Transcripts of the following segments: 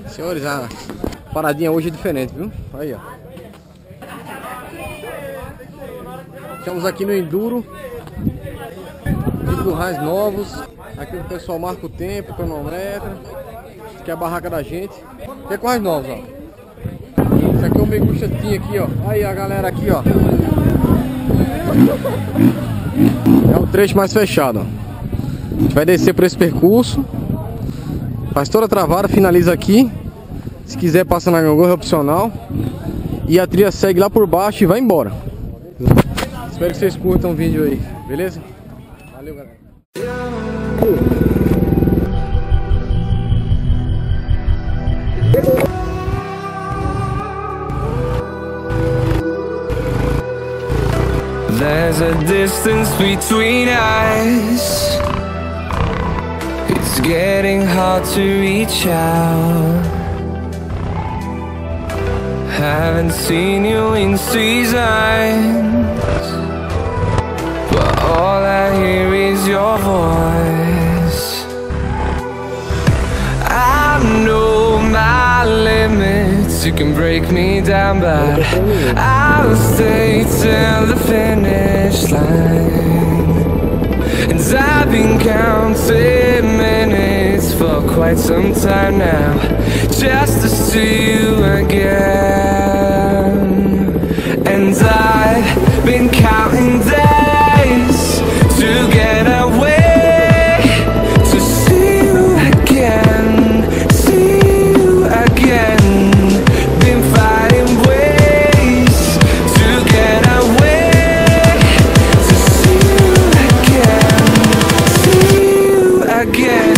Senhores, a paradinha hoje é diferente, viu? Aí, ó. Estamos aqui no Enduro. Endurrais novos. Aqui o pessoal marca o tempo, cronômetro. Aqui é a barraca da gente. Aqui é com as novos, ó. Esse aqui é o meio chatinho aqui, ó. Aí a galera aqui, ó. É o trecho mais fechado, ó. A gente vai descer por esse percurso. Faz toda a travada, finaliza aqui. Se quiser passa na gangorra, é opcional. E a trilha segue lá por baixo e vai embora. Espero que vocês curtam o vídeo aí, beleza? Valeu, galera. There's a distance between us. It's getting hard to reach out. Haven't seen you in seasons, but all I hear is your voice. I know my limits, you can break me down, but I'll stay till the finish line. And I've been counting minutes for quite some time now, just to see you again. And I've been counting days to get away, to see you again, see you again. Been finding ways to get away, to see you again, see you again.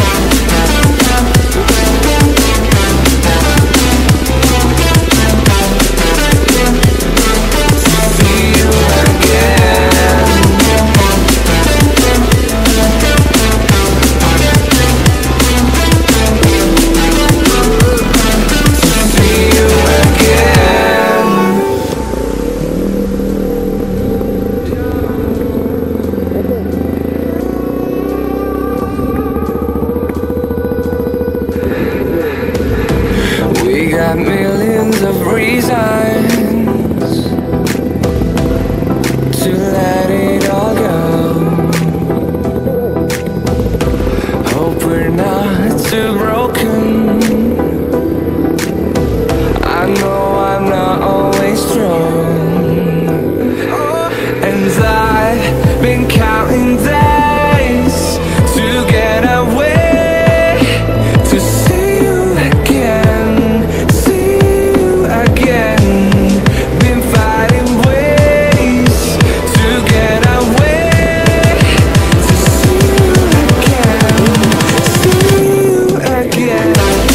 Got millions of reasons to let it all go. Hope we're not too broken. I know I'm not always strong, and I've been counting days to get away, to see you again. Been fighting ways to get away, to see you again, see you again.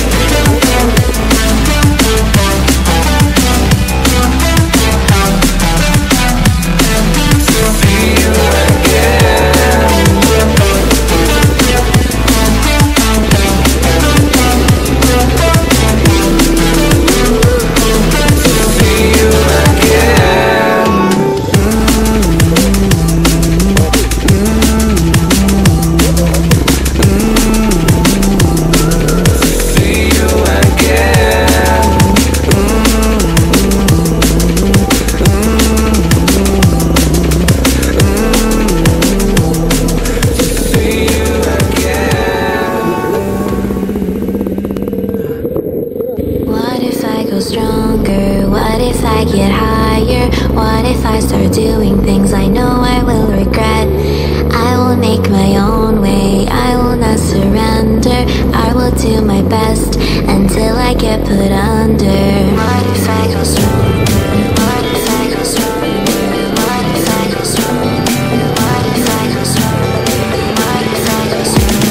Stronger, what if I get higher? What if I start doing things I know I will regret? I will make my own way, I will not surrender. I will do my best until I get put under. What if I go stronger? What if I go stronger? What if I go stronger? What if I go stronger? What if I go stronger?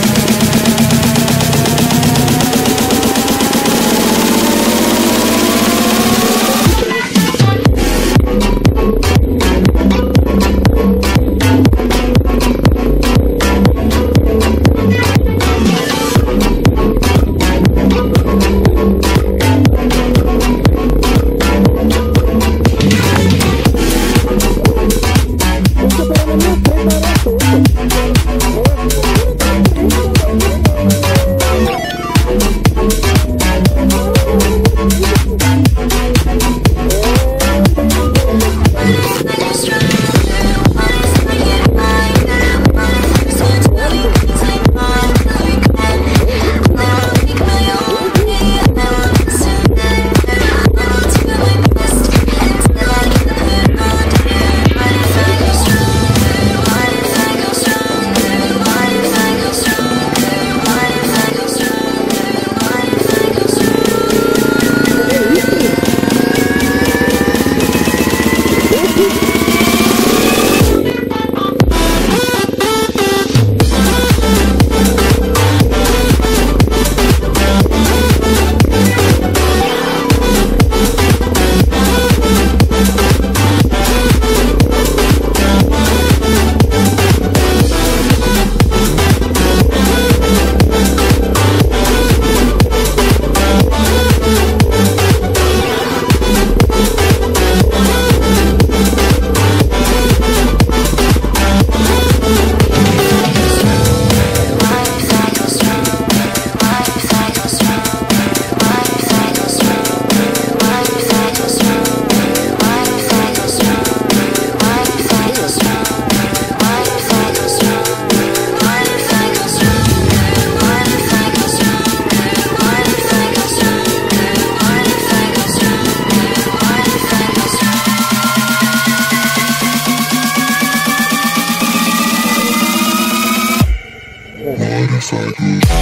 Bye.